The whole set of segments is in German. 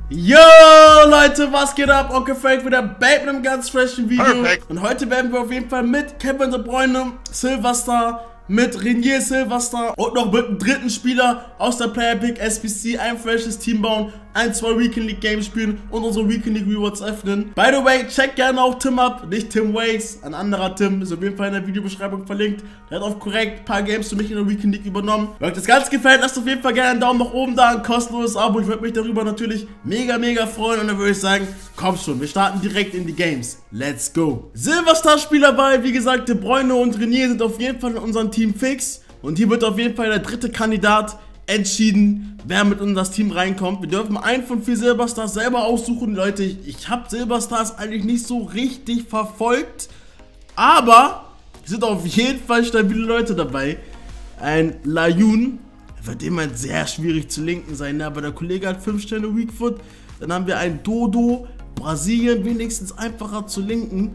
Yo Leute, was geht ab? Onkel Frank wieder back mit einem ganz freshen Video. Perfect. Und heute werden wir auf jeden Fall mit Kevin De Bruyne, Silverstar, mit Renier Silverstar und noch mit einem dritten Spieler aus der Player Pick SBC ein freshes Team bauen, ein, zwei Weekend League Games spielen und unsere Weekend League Rewards öffnen. By the way, check gerne auch Tim ab, nicht Tim Ways, ein anderer Tim, ist auf jeden Fall in der Videobeschreibung verlinkt. Der hat auch korrekt ein paar Games für mich in der Weekend League übernommen. Wenn euch das Ganze gefällt, lasst auf jeden Fall gerne einen Daumen nach oben da, ein kostenloses Abo. Ich würde mich darüber natürlich mega freuen und dann würde ich sagen, komm schon, wir starten direkt in die Games. Let's go. Silverstar-Spieler bei, wie gesagt, De Bruyne und Renier sind auf jeden Fall in unserem Team fix. Und hier wird auf jeden Fall der dritte Kandidat entschieden, wer mit in das Team reinkommt. Wir dürfen einen von 4 Silberstars selber aussuchen. Leute, ich habe Silberstars eigentlich nicht so richtig verfolgt, aber es sind auf jeden Fall stabile Leute dabei. Ein Layun, wird dem halt sehr schwierig zu linken sein, aber der Kollege hat 5 Sterne Weakfoot. Dann haben wir einen Dodo, Brasilien, wenigstens einfacher zu linken.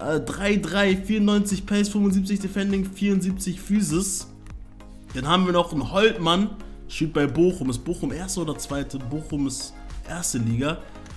3-3, 94 Pace, 75 Defending, 74 Physis. Dann haben wir noch einen Holtmann, spielt bei Bochum. Ist Bochum erste oder zweite? Bochum ist erste Liga.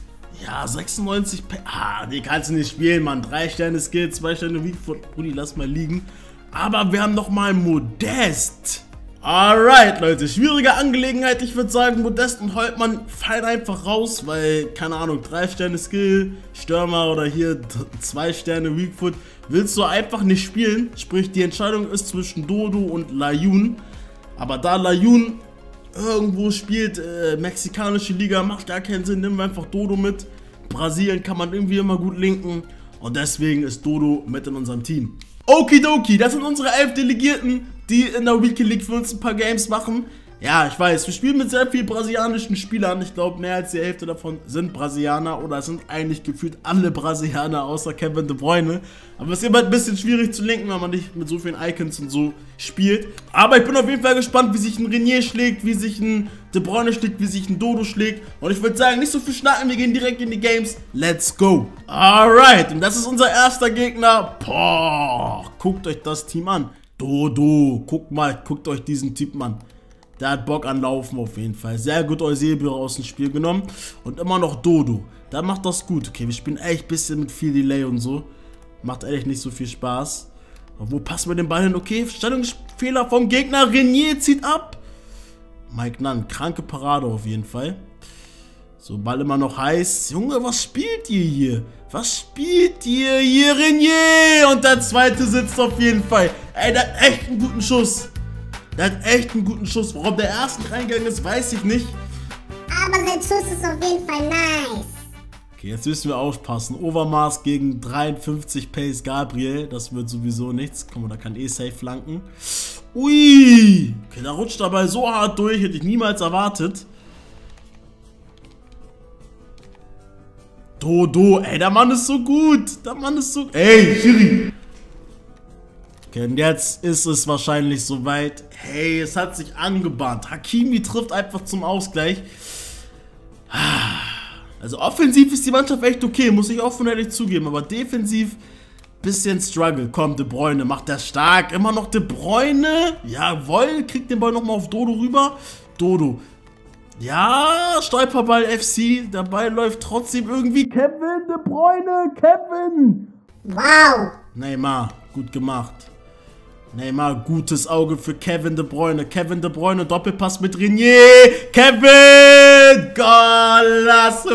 Ja, 96 Pace. Die kannst du nicht spielen, Mann. 3 Sterne Skill, 2 Sterne Weakfoot. Brudi, lass mal liegen. Aber wir haben noch mal Modest. Alright, Leute, schwierige Angelegenheit. Ich würde sagen, Modest und Holtmann fallen einfach raus, weil, keine Ahnung, 3 Sterne Skill, Stürmer oder hier 2 Sterne Weakfoot willst du einfach nicht spielen. Sprich, die Entscheidung ist zwischen Dodo und Layun. Aber da Layun irgendwo spielt, mexikanische Liga, macht gar keinen Sinn, nehmen wir einfach Dodo mit. Brasilien kann man irgendwie immer gut linken und deswegen ist Dodo mit in unserem Team. Okidoki, das sind unsere 11 Delegierten, die in der Weekend League für uns ein paar Games machen. Ja, ich weiß, wir spielen mit sehr vielen brasilianischen Spielern. Ich glaube, mehr als die Hälfte davon sind Brasilianer oder es sind eigentlich gefühlt alle Brasilianer außer Kevin De Bruyne. Aber es ist immer ein bisschen schwierig zu linken, wenn man nicht mit so vielen Icons und so spielt. Aber ich bin auf jeden Fall gespannt, wie sich ein Renier schlägt, wie sich ein De Bruyne schlägt, wie sich ein Dodo schlägt. Und ich würde sagen, nicht so viel schnacken, wir gehen direkt in die Games. Let's go. Alright, und das ist unser erster Gegner. Boah, guckt euch das Team an. Dodo, guckt euch diesen Typen an. Der hat Bock an Laufen auf jeden Fall. Sehr gut Eusebio aus dem Spiel genommen. Und immer noch Dodo. Der macht das gut. Okay, wir spielen echt ein bisschen mit viel Delay und so. Macht ehrlich nicht so viel Spaß. Aber wo passen wir den Ball hin? Okay, Stellungsfehler vom Gegner. Renier zieht ab. Mike Nunn, kranke Parade auf jeden Fall. So, Ball immer noch heiß. Junge, was spielt ihr hier? Was spielt ihr hier, Renier? Und der zweite sitzt auf jeden Fall. Ey, der hat echt einen guten Schuss. Der hat echt einen guten Schuss. Warum der erste reingegangen ist, weiß ich nicht. Aber sein Schuss ist auf jeden Fall nice. Okay, jetzt müssen wir aufpassen. Overmars gegen 53 Pace Gabriel. Das wird sowieso nichts. Guck mal, da kann safe flanken. Ui. Okay, da rutscht der Ball so hart durch. Hätte ich niemals erwartet. Dodo. Ey, der Mann ist so gut. Der Mann ist so... Ey, Schiri. Okay, und jetzt ist es wahrscheinlich soweit. Hey, es hat sich angebahnt. Hakimi trifft einfach zum Ausgleich. Also offensiv ist die Mannschaft echt okay, muss ich offen und ehrlich zugeben. Aber defensiv bisschen Struggle. Komm, De Bruyne macht das stark. Immer noch De Bruyne. Jawohl, kriegt den Ball nochmal auf Dodo rüber. Dodo. Ja, Stolperball FC. Der Ball läuft trotzdem irgendwie. Kevin De Bruyne, Kevin. Wow. Neymar, gut gemacht. Neymar, gutes Auge für Kevin De Bruyne. Kevin De Bruyne, Doppelpass mit Renier. Kevin! Golasso!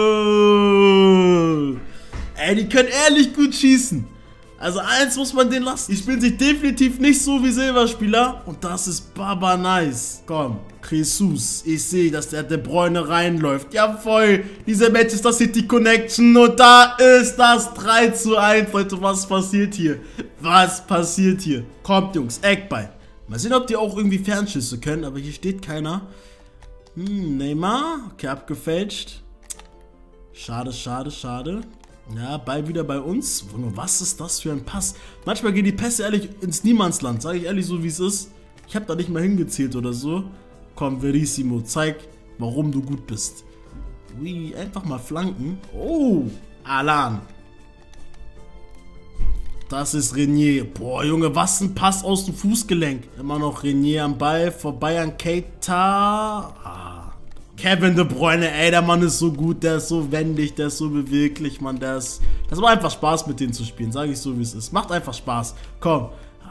Ey, die können ehrlich gut schießen. Also eins muss man denen lassen. Die spielen sich definitiv nicht so wie Silberspieler. Und das ist Baba nice. Komm, Jesus. Ich sehe, dass der De Bruyne reinläuft. Jawohl, diese Manchester City Connection. Und da ist das 3:1. Leute, was passiert hier? Was passiert hier? Kommt, Jungs, Eckball. Mal sehen, ob die auch irgendwie Fernschüsse können. Aber hier steht keiner. Neymar. Okay, abgefälscht. Schade, schade, schade. Ja, Ball wieder bei uns. Was ist das für ein Pass? Manchmal gehen die Pässe ehrlich ins Niemandsland. Sage ich ehrlich so, wie es ist. Ich habe da nicht mal hingezählt oder so. Komm, Verissimo, zeig, warum du gut bist. Ui, einfach mal flanken. Oh, Alan. Das ist Renier. Boah, Junge, was ein Pass aus dem Fußgelenk. Immer noch Renier am Ball, vorbei an Keita. Kevin De Bruyne, ey, der Mann ist so gut, der ist so wendig, der ist so beweglich, Mann, das macht einfach Spaß mit denen zu spielen, sage ich so wie es ist. Macht einfach Spaß. Komm.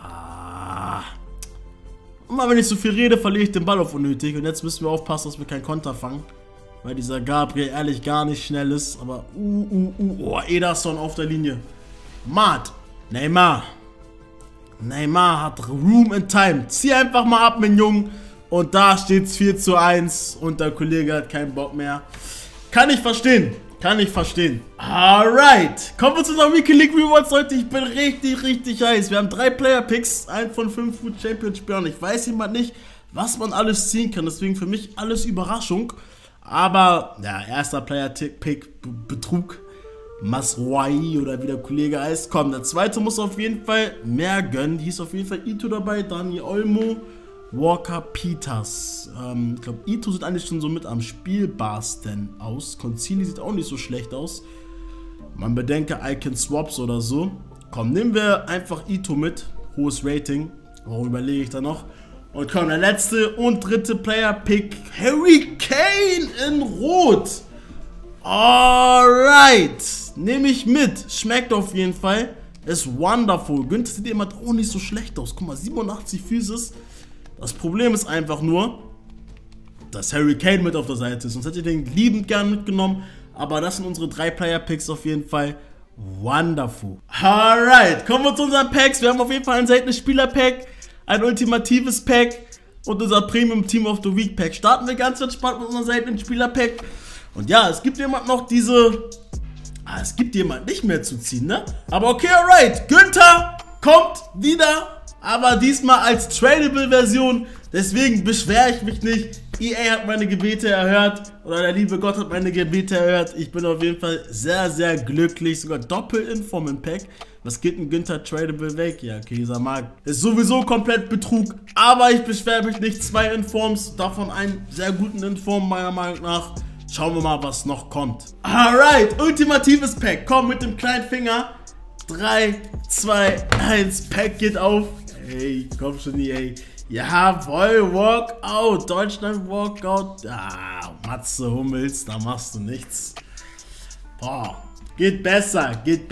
Immer wenn ich so viel rede, verliere ich den Ball auf unnötig. Und jetzt müssen wir aufpassen, dass wir keinen Konter fangen. Weil dieser Gabriel ehrlich gar nicht schnell ist. Aber, oh, Ederson auf der Linie. Mad. Neymar hat Room and Time. Zieh einfach mal ab, mein Junge. Und da steht's 4:1 und der Kollege hat keinen Bock mehr. Kann ich verstehen. Alright. Kommen wir zu unserer Weekly League Rewards, Leute. Ich bin richtig heiß. Wir haben 3 Player-Picks, einen von 5 Food Champions Spielern. Ich weiß jemand nicht, was man alles ziehen kann. Deswegen für mich alles Überraschung. Aber, ja, erster Player-Pick, Betrug. Masrouai oder wie der Kollege heißt. Komm, der zweite muss auf jeden Fall mehr gönnen. Hier ist auf jeden Fall Ito dabei, Dani Olmo, Walker Peters. Ich glaube, Ito sieht eigentlich schon so mit am spielbarsten aus. Concini sieht auch nicht so schlecht aus. Man bedenke Icon Swaps oder so. Komm, nehmen wir einfach Ito mit. Hohes Rating. Warum überlege ich da noch? Und komm, der letzte und dritte Player-Pick. Harry Kane in Rot. Alright. Nehme ich mit. Schmeckt auf jeden Fall. Ist wonderful. Günther sieht immer auch nicht so schlecht aus. Guck mal, 87 Physis. Das Problem ist einfach nur, dass Harry Kane mit auf der Seite ist. Sonst hätte ich den liebend gern mitgenommen. Aber das sind unsere 3 Player-Picks auf jeden Fall. Wonderful. Alright, kommen wir zu unseren Packs. Wir haben auf jeden Fall ein seltenes Spieler-Pack, ein ultimatives Pack und unser Premium Team of the Week Pack. Starten wir ganz entspannt mit unserem seltenen Spieler-Pack. Und ja, es gibt jemand noch diese... es gibt jemand nicht mehr zu ziehen, ne? Aber okay, alright. Günther kommt wieder. Aber diesmal als Tradable-Version, deswegen beschwere ich mich nicht. EA hat meine Gebete erhört, oder der liebe Gott hat meine Gebete erhört. Ich bin auf jeden Fall sehr glücklich, sogar Doppel-Inform im Pack. Was geht ein Günther Tradable weg? Ja, okay, dieser Markt ist sowieso komplett Betrug, aber ich beschwere mich nicht. 2 Informs, davon einen sehr guten Inform meiner Meinung nach. Schauen wir mal, was noch kommt. Alright, ultimatives Pack, komm mit dem kleinen Finger. 3, 2, 1, Pack geht auf. Ey, komm schon hier, ey. Jawohl, Walkout. Deutschland Walkout. Matze Hummels, da machst du nichts. Boah, geht besser.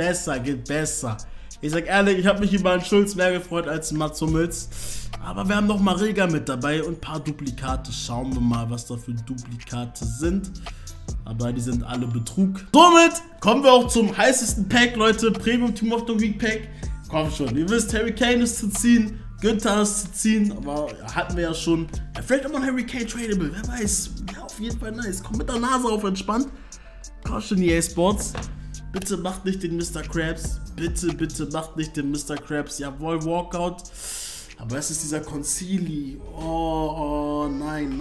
Ich sag ehrlich, ich habe mich über einen Schulz mehr gefreut als Matze Hummels. Aber wir haben noch mal Rega mit dabei und ein paar Duplikate. Schauen wir mal, was da für Duplikate sind. Aber die sind alle Betrug. Somit kommen wir auch zum heißesten Pack, Leute. Premium Team of the Week Pack. Komm schon, ihr wisst, Harry Kane ist zu ziehen, Günther ist zu ziehen, aber hatten wir ja schon. Ja, vielleicht auch mal ein Harry Kane Tradable, wer weiß. Ja, auf jeden Fall nice. Komm mit der Nase auf entspannt. Komm schon, EA Sports. Bitte macht nicht den Mr. Krabs. Bitte macht nicht den Mr. Krabs. Jawohl, Walkout. Aber es ist dieser Concili. Oh, nein.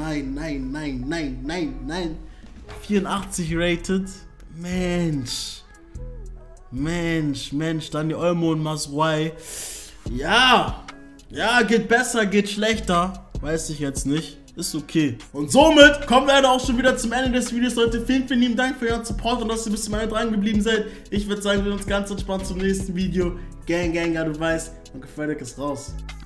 84 rated. Mensch, Dani Olmo und Masrouai. Ja, geht besser, geht schlechter. Weiß ich jetzt nicht. Ist okay. Und somit kommen wir auch schon wieder zum Ende des Videos, Leute. Vielen lieben Dank für euren Support und dass ihr bis zum Ende dran geblieben seid. Ich würde sagen, wir sehen uns ganz entspannt zum nächsten Video. Gang, du weißt. Und Gefällig ist raus.